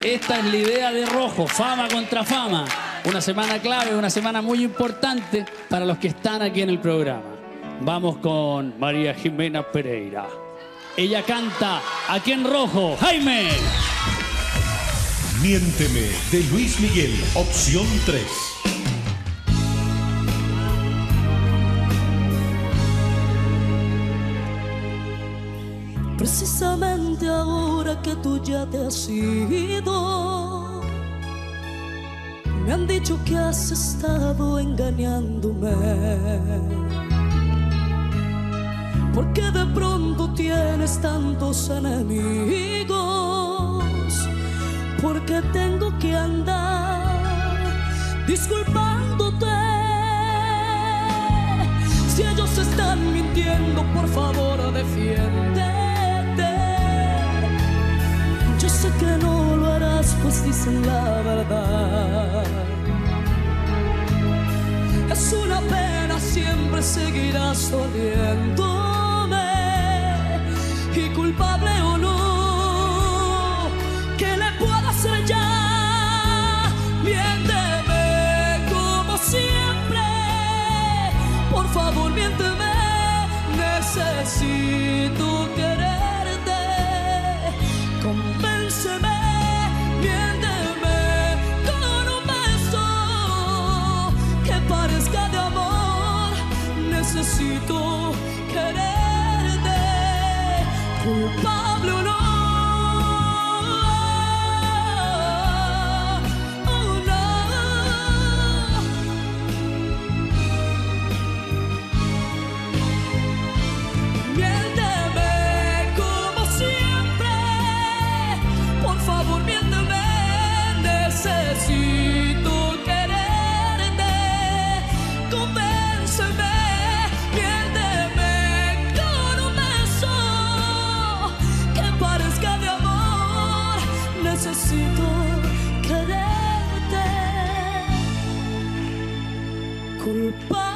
Esta es la idea de Rojo, fama contra fama. Una semana clave, una semana muy importante para los que están aquí en el programa. Vamos con María Jimena Pereira. Ella canta Aquí en Rojo. ¡Jaime! Miénteme, de Luis Miguel, opción 3. Precisamente ahora que tú ya te has ido, me han dicho que has estado engañándome, porque de pronto tienes tantos enemigos, porque tengo que andar disculpándote. Si ellos están mintiendo, por favor defiéndete. Yo sé que no lo harás, pues dicen la verdad. Es una pena, siempre seguirás doliéndome, y culpable o no, ¿qué le puedo hacer ya? Miénteme como siempre, por favor miénteme, necesito quererte, convénceme, miénteme con un beso que parezca de amor, necesito quererte, culpable o no. Necesito quererte, culpable.